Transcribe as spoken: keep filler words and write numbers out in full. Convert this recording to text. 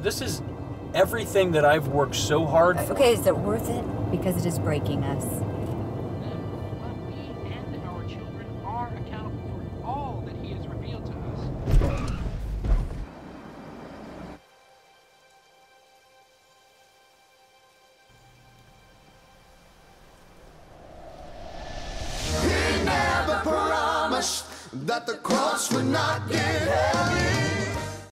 This is everything that I've worked so hard for. Okay, is it worth it? Because it is breaking us. But we and our children are accountable for all that he has revealed to us. He never promised that the cross would not get heavy.